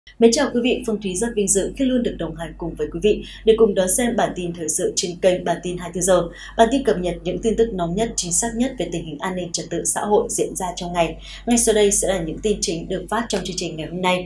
Mến chào quý vị, Phương Thúy rất vinh dự khi luôn được đồng hành cùng với quý vị để cùng đón xem bản tin thời sự trên kênh Bản tin 24 giờ. Bản tin cập nhật những tin tức nóng nhất, chính xác nhất về tình hình an ninh trật tự xã hội diễn ra trong ngày. Ngay sau đây sẽ là những tin chính được phát trong chương trình ngày hôm nay.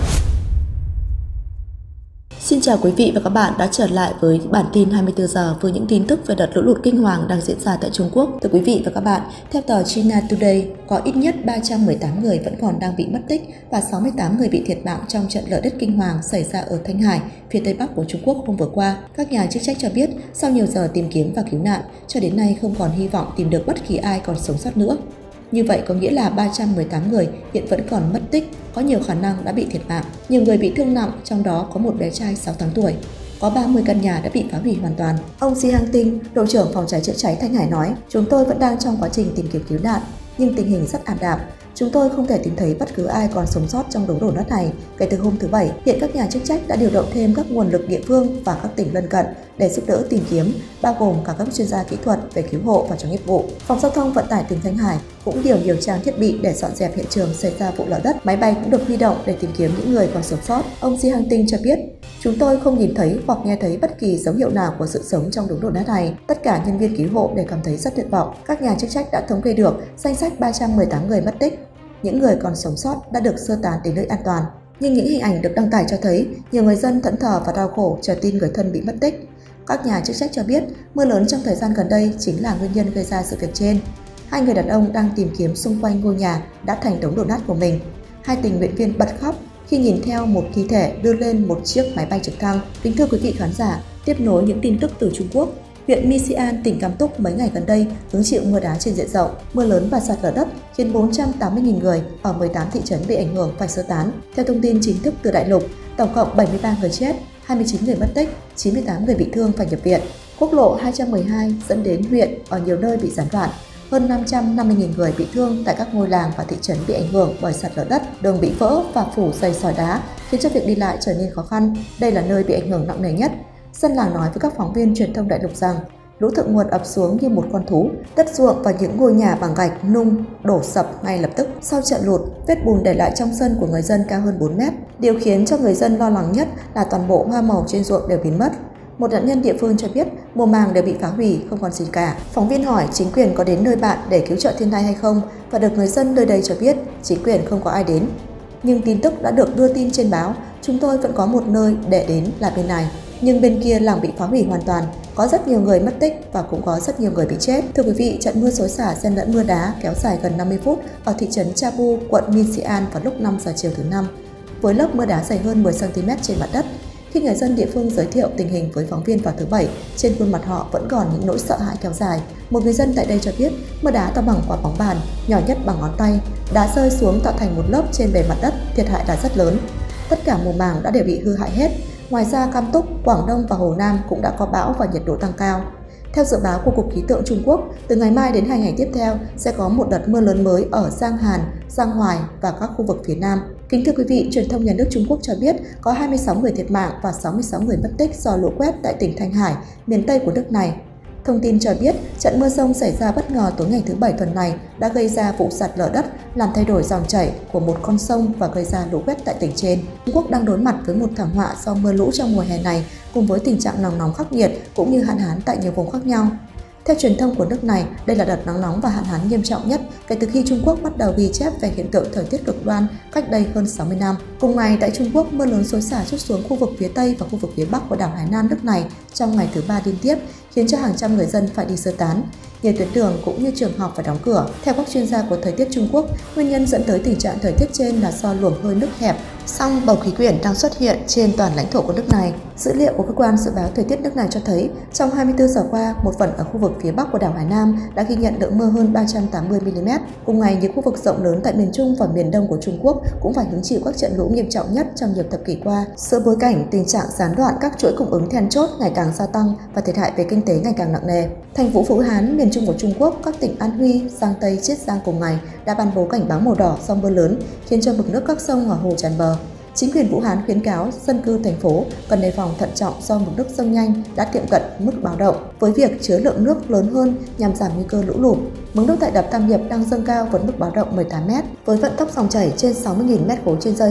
Xin chào quý vị và các bạn đã trở lại với bản tin 24 giờ với những tin tức về đợt lũ lụt kinh hoàng đang diễn ra tại Trung Quốc. Thưa quý vị và các bạn, theo tờ China Today, có ít nhất 318 người vẫn còn đang bị mất tích và 68 người bị thiệt mạng trong trận lở đất kinh hoàng xảy ra ở Thanh Hải, phía tây bắc của Trung Quốc hôm vừa qua. Các nhà chức trách cho biết, sau nhiều giờ tìm kiếm và cứu nạn, cho đến nay không còn hy vọng tìm được bất kỳ ai còn sống sót nữa. Như vậy có nghĩa là 318 người hiện vẫn còn mất tích, có nhiều khả năng đã bị thiệt mạng. Nhiều người bị thương nặng, trong đó có một bé trai 6 tháng tuổi. Có 30 căn nhà đã bị phá hủy hoàn toàn. Ông Ji Hang Tinh, đội trưởng phòng cháy chữa cháy Thanh Hải nói, chúng tôi vẫn đang trong quá trình tìm kiếm cứu nạn, nhưng tình hình rất ảm đạm. Chúng tôi không thể tìm thấy bất cứ ai còn sống sót trong đống đổ nát này kể từ hôm thứ Bảy. Hiện các nhà chức trách đã điều động thêm các nguồn lực địa phương và các tỉnh lân cận để giúp đỡ tìm kiếm, bao gồm cả các chuyên gia kỹ thuật về cứu hộ và cho nghiệp vụ. Phòng giao thông vận tải tỉnh Thanh Hải cũng điều nhiều trang thiết bị để dọn dẹp hiện trường xảy ra vụ lở đất. Máy bay cũng được huy động để tìm kiếm những người còn sống sót. Ông Ji Hang Tinh cho biết, chúng tôi không nhìn thấy hoặc nghe thấy bất kỳ dấu hiệu nào của sự sống trong đống đổ nát này. Tất cả nhân viên cứu hộ đều cảm thấy rất tuyệt vọng. Các nhà chức trách đã thống kê được danh sách 318 người mất tích. Những người còn sống sót đã được sơ tán đến nơi an toàn. Nhưng những hình ảnh được đăng tải cho thấy nhiều người dân thẫn thờ và đau khổ chờ tin người thân bị mất tích. Các nhà chức trách cho biết mưa lớn trong thời gian gần đây chính là nguyên nhân gây ra sự việc trên. Hai người đàn ông đang tìm kiếm xung quanh ngôi nhà đã thành đống đổ nát của mình. Hai tình nguyện viên bật khóc khi nhìn theo một thi thể đưa lên một chiếc máy bay trực thăng. Kính thưa quý vị khán giả, tiếp nối những tin tức từ Trung Quốc. Huyện Misian, tỉnh Cam Túc mấy ngày gần đây hứng chịu mưa đá trên diện rộng, mưa lớn và sạt lở đất khiến 480.000 người ở 18 thị trấn bị ảnh hưởng phải sơ tán. Theo thông tin chính thức từ đại lục, tổng cộng 73 người chết, 29 người mất tích, 98 người bị thương phải nhập viện. Quốc lộ 212 dẫn đến huyện ở nhiều nơi bị gián đoạn. Hơn 550.000 người bị thương tại các ngôi làng và thị trấn bị ảnh hưởng bởi sạt lở đất, đường bị vỡ và phủ dày sỏi đá khiến cho việc đi lại trở nên khó khăn. Đây là nơi bị ảnh hưởng nặng nề nhất. Dân làng nói với các phóng viên truyền thông đại lục rằng lũ thượng nguồn ập xuống như một con thú, đất ruộng và những ngôi nhà bằng gạch nung đổ sập ngay lập tức. Sau trận lụt, vết bùn để lại trong sân của người dân cao hơn 4 mét. Điều khiến cho người dân lo lắng nhất là toàn bộ hoa màu trên ruộng đều biến mất. Một nạn nhân địa phương cho biết mùa màng đều bị phá hủy, không còn gì cả. Phóng viên hỏi chính quyền có đến nơi bạn để cứu trợ thiên tai hay không và được người dân nơi đây cho biết chính quyền không có ai đến. Nhưng tin tức đã được đưa tin trên báo, chúng tôi vẫn có một nơi để đến là bên này. Nhưng bên kia làng bị phá hủy hoàn toàn, có rất nhiều người mất tích và cũng có rất nhiều người bị chết. Thưa quý vị, trận mưa xối xả xen lẫn mưa đá kéo dài gần 50 phút ở thị trấn Chabu, quận Minxian vào lúc 5 giờ chiều thứ Năm, với lớp mưa đá dày hơn 10 cm trên mặt đất. Khi người dân địa phương giới thiệu tình hình với phóng viên vào thứ Bảy, trên khuôn mặt họ vẫn còn những nỗi sợ hãi kéo dài. Một người dân tại đây cho biết mưa đá to bằng quả bóng bàn, nhỏ nhất bằng ngón tay, đá rơi xuống tạo thành một lớp trên bề mặt đất, thiệt hại là rất lớn. Tất cả mùa màng đã đều bị hư hại hết. Ngoài ra, Cam Túc, Quảng Đông và Hồ Nam cũng đã có bão và nhiệt độ tăng cao. Theo dự báo của Cục Khí tượng Trung Quốc, từ ngày mai đến 2 ngày tiếp theo sẽ có một đợt mưa lớn mới ở Giang Hàn, Giang Hoài và các khu vực phía Nam. Kính thưa quý vị, truyền thông nhà nước Trung Quốc cho biết có 26 người thiệt mạng và 66 người mất tích do lũ quét tại tỉnh Thanh Hải, miền Tây của nước này. Thông tin cho biết, trận mưa rông xảy ra bất ngờ tối ngày thứ Bảy tuần này đã gây ra vụ sạt lở đất, làm thay đổi dòng chảy của một con sông và gây ra lũ quét tại tỉnh trên. Trung Quốc đang đối mặt với một thảm họa do mưa lũ trong mùa hè này, cùng với tình trạng nắng nóng khắc nghiệt cũng như hạn hán tại nhiều vùng khác nhau. Theo truyền thông của nước này, đây là đợt nắng nóng và hạn hán nghiêm trọng nhất kể từ khi Trung Quốc bắt đầu ghi chép về hiện tượng thời tiết cực đoan cách đây hơn 60 năm. Cùng ngày, tại Trung Quốc, mưa lớn xối xả trút xuống khu vực phía Tây và khu vực phía Bắc của đảo Hải Nam nước này trong ngày thứ Ba liên tiếp, khiến cho hàng trăm người dân phải đi sơ tán. Nhiều tuyến đường cũng như trường học phải đóng cửa. Theo các chuyên gia của thời tiết Trung Quốc, nguyên nhân dẫn tới tình trạng thời tiết trên là do luồng hơi nước hẹp, song bầu khí quyển đang xuất hiện trên toàn lãnh thổ của nước này. Dữ liệu của cơ quan dự báo thời tiết nước này cho thấy, trong 24 giờ qua, một phần ở khu vực phía Bắc của đảo Hải Nam đã ghi nhận lượng mưa hơn 380 mm. Cùng ngày, nhiều khu vực rộng lớn tại miền Trung và miền Đông của Trung Quốc cũng phải hứng chịu các trận lũ nghiêm trọng nhất trong nhiều thập kỷ qua. Giữa bối cảnh tình trạng gián đoạn các chuỗi cung ứng then chốt ngày càng gia tăng và thiệt hại về kinh tế ngày càng nặng nề, thành phố Vũ Hán, miền Trung của Trung Quốc, các tỉnh An Huy, Giang Tây, Chiết Giang cùng ngày đã ban bố cảnh báo màu đỏ do mưa lớn, khiến cho mực nước các sông và hồ tràn bờ. Chính quyền Vũ Hán khuyến cáo dân cư thành phố cần đề phòng thận trọng do mực nước dâng nhanh đã tiệm cận mức báo động, với việc chứa lượng nước lớn hơn nhằm giảm nguy cơ lũ lụt. Mực nước tại đập Tam Hiệp đang dâng cao vượt mức báo động 18 m với vận tốc dòng chảy trên 60.000 m khối trên giây.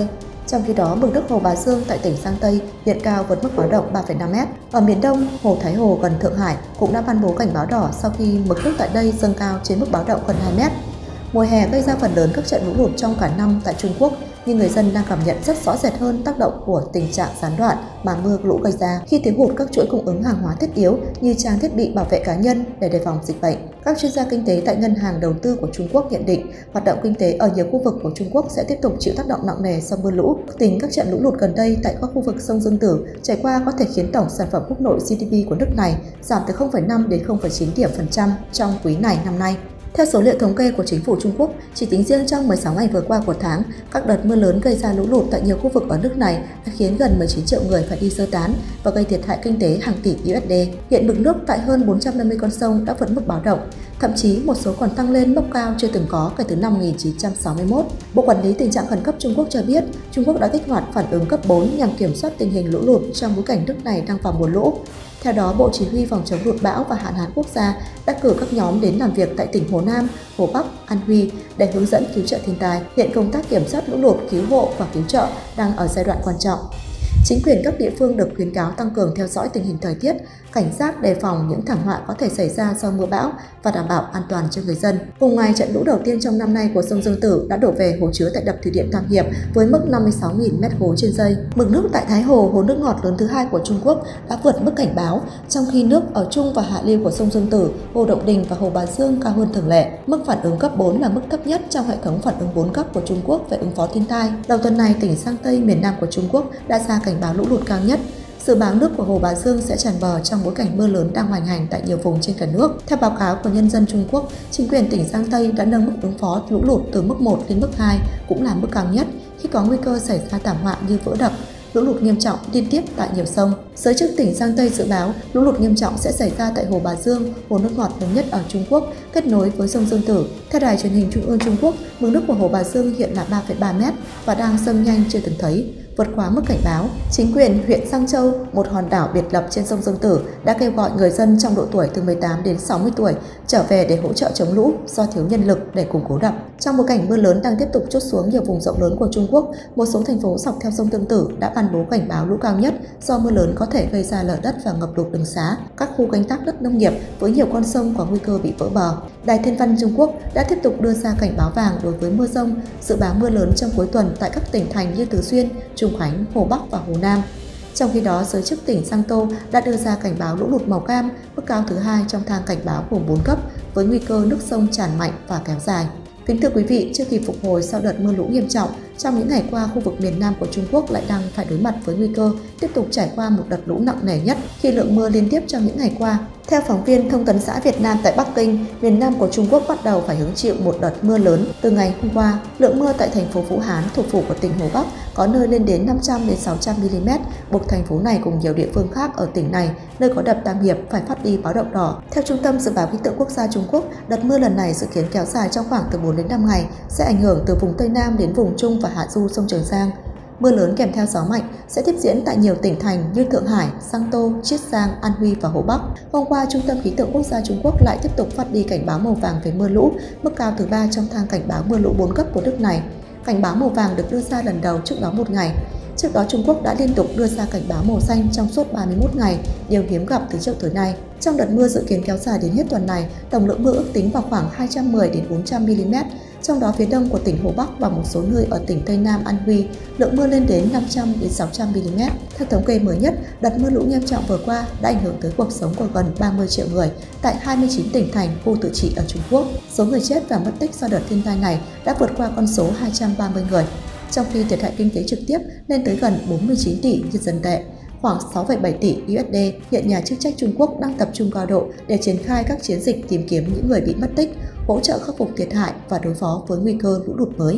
Trong khi đó, mực nước hồ Bà Dương tại tỉnh Giang Tây hiện cao vượt mức báo động 3,5 m. Ở miền Đông, hồ Thái Hồ gần Thượng Hải cũng đã ban bố cảnh báo đỏ sau khi mực nước tại đây dâng cao trên mức báo động gần 2 m. Mùa hè gây ra phần lớn các trận lũ lụt trong cả năm tại Trung Quốc, nhưng người dân đang cảm nhận rất rõ rệt hơn tác động của tình trạng gián đoạn mà mưa lũ gây ra khi thiếu hụt các chuỗi cung ứng hàng hóa thiết yếu như trang thiết bị bảo vệ cá nhân để đề phòng dịch bệnh. Các chuyên gia kinh tế tại Ngân hàng Đầu tư của Trung Quốc nhận định hoạt động kinh tế ở nhiều khu vực của Trung Quốc sẽ tiếp tục chịu tác động nặng nề do mưa lũ. Tính các trận lũ lụt gần đây tại các khu vực sông Dương Tử trải qua có thể khiến tổng sản phẩm quốc nội GDP của nước này giảm từ 0,5 đến 0,9 điểm phần trăm trong quý này năm nay. Theo số liệu thống kê của chính phủ Trung Quốc, chỉ tính riêng trong 16 ngày vừa qua của tháng, các đợt mưa lớn gây ra lũ lụt tại nhiều khu vực ở nước này đã khiến gần 19 triệu người phải đi sơ tán và gây thiệt hại kinh tế hàng tỷ USD. Hiện mực nước tại hơn 450 con sông đã vượt mức báo động, thậm chí một số còn tăng lên mức cao chưa từng có kể từ năm 1961. Bộ Quản lý Tình trạng Khẩn cấp Trung Quốc cho biết, Trung Quốc đã kích hoạt phản ứng cấp 4 nhằm kiểm soát tình hình lũ lụt trong bối cảnh nước này đang vào mùa lũ. Theo đó, Bộ Chỉ huy Phòng chống lụt bão và hạn hán quốc gia đã cử các nhóm đến làm việc tại tỉnh Hồ Nam, Hồ Bắc, An Huy để hướng dẫn cứu trợ thiên tai. Hiện công tác kiểm soát lũ lụt, cứu hộ và cứu trợ đang ở giai đoạn quan trọng. Chính quyền các địa phương được khuyến cáo tăng cường theo dõi tình hình thời tiết, cảnh giác đề phòng những thảm họa có thể xảy ra do mưa bão và đảm bảo an toàn cho người dân. Cùng ngày, trận lũ đầu tiên trong năm nay của sông Dương Tử đã đổ về hồ chứa tại đập thủy điện Tam Hiệp với mức 56.000 m3 trên giây. Mực nước tại Thái Hồ, hồ nước ngọt lớn thứ hai của Trung Quốc, đã vượt mức cảnh báo, trong khi nước ở trung và hạ lưu của sông Dương Tử, hồ Động Đình và hồ Bà Dương cao hơn thường lệ. Mức phản ứng cấp 4 là mức thấp nhất trong hệ thống phản ứng 4 cấp của Trung Quốc về ứng phó thiên tai. Đầu tuần này, tỉnh Giang Tây miền Nam của Trung Quốc đã ra cảnh báo lũ lụt cao nhất. Dự báo nước của hồ Bà Dương sẽ tràn bờ trong bối cảnh mưa lớn đang hoành hành tại nhiều vùng trên cả nước. Theo báo cáo của Nhân dân Trung Quốc, chính quyền tỉnh Giang Tây đã nâng mức ứng phó lũ lụt từ mức 1 lên mức 2, cũng là mức cao nhất khi có nguy cơ xảy ra thảm họa như vỡ đập, lũ lụt nghiêm trọng liên tiếp tại nhiều sông. Giới chức tỉnh Giang Tây dự báo lũ lụt nghiêm trọng sẽ xảy ra tại hồ Bà Dương, hồ nước ngọt lớn nhất ở Trung Quốc, kết nối với sông Dương Tử. Theo Đài Truyền hình Trung ương Trung Quốc, mực nước của hồ Bà Dương hiện là 3,3 m và đang dâng nhanh chưa từng thấy, vượt quá mức cảnh báo. Chính quyền huyện Giang Châu, một hòn đảo biệt lập trên sông Dương Tử, đã kêu gọi người dân trong độ tuổi từ 18 đến 60 tuổi trở về để hỗ trợ chống lũ do thiếu nhân lực để củng cố đập. Trong bối cảnh mưa lớn đang tiếp tục trút xuống nhiều vùng rộng lớn của Trung Quốc, một số thành phố dọc theo sông Dương Tử đã ban bố cảnh báo lũ cao nhất do mưa lớn có thể gây ra lở đất và ngập lụt đường xá, các khu canh tác đất nông nghiệp với nhiều con sông có nguy cơ bị vỡ bờ. Đài Thiên văn Trung Quốc đã tiếp tục đưa ra cảnh báo vàng đối với mưa dông, dự báo mưa lớn trong cuối tuần tại các tỉnh thành như Tứ Xuyên, Trùng Khánh, Hồ Bắc và Hồ Nam. Trong khi đó, giới chức tỉnh Giang Tô đã đưa ra cảnh báo lũ lụt màu cam, mức cao thứ hai trong thang cảnh báo gồm 4 cấp, với nguy cơ nước sông tràn mạnh và kéo dài. Kính thưa quý vị, trước khi phục hồi sau đợt mưa lũ nghiêm trọng, trong những ngày qua, khu vực miền Nam của Trung Quốc lại đang phải đối mặt với nguy cơ tiếp tục trải qua một đợt lũ nặng nề nhất khi lượng mưa liên tiếp trong những ngày qua. Theo phóng viên Thông tấn xã Việt Nam tại Bắc Kinh, miền Nam của Trung Quốc bắt đầu phải hứng chịu một đợt mưa lớn từ ngày hôm qua. Lượng mưa tại thành phố Vũ Hán, thủ phủ của tỉnh Hồ Bắc, có nơi lên đến 500 đến 600 mm, buộc thành phố này cùng nhiều địa phương khác ở tỉnh này, nơi có đập Tam Hiệp, phải phát đi báo động đỏ. Theo Trung tâm Dự báo Khí tượng Quốc gia Trung Quốc, đợt mưa lần này dự kiến kéo dài trong khoảng từ 4 đến 5 ngày, sẽ ảnh hưởng từ vùng Tây Nam đến vùng Trung và hạ du sông Trường Giang. Mưa lớn kèm theo gió mạnh sẽ tiếp diễn tại nhiều tỉnh thành như Thượng Hải, Giang Tô, Chiết Giang, An Huy và Hồ Bắc. Hôm qua, Trung tâm Khí tượng Quốc gia Trung Quốc lại tiếp tục phát đi cảnh báo màu vàng về mưa lũ, mức cao thứ 3 trong thang cảnh báo mưa lũ 4 cấp của nước này. Cảnh báo màu vàng được đưa ra lần đầu trước đó một ngày. Trước đó, Trung Quốc đã liên tục đưa ra cảnh báo màu xanh trong suốt 31 ngày, điều hiếm gặp từ trước tới nay. Trong đợt mưa dự kiến kéo dài đến hết tuần này, tổng lượng mưa ước tính vào khoảng 210 đến 400 mm. Trong đó, phía đông của tỉnh Hồ Bắc và một số nơi ở tỉnh Tây Nam An Huy, lượng mưa lên đến 500 đến 600 mm. Theo thống kê mới nhất, đợt mưa lũ nghiêm trọng vừa qua đã ảnh hưởng tới cuộc sống của gần 30 triệu người tại 29 tỉnh thành, khu tự trị ở Trung Quốc. Số người chết và mất tích do đợt thiên tai này đã vượt qua con số 230 người, trong khi thiệt hại kinh tế trực tiếp lên tới gần 49 tỷ nhân dân tệ, khoảng 6,7 tỷ USD. Hiện nhà chức trách Trung Quốc đang tập trung cao độ để triển khai các chiến dịch tìm kiếm những người bị mất tích, hỗ trợ khắc phục thiệt hại và đối phó với nguy cơ lũ lụt mới.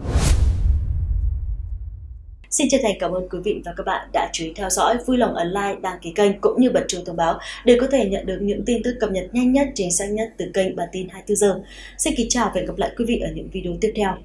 Xin chân thành cảm ơn quý vị và các bạn đã chú ý theo dõi, vui lòng ấn like, đăng ký kênh cũng như bật chuông thông báo để có thể nhận được những tin tức cập nhật nhanh nhất, chính xác nhất từ kênh Bản tin 24 giờ. Xin kính chào và hẹn gặp lại quý vị ở những video tiếp theo.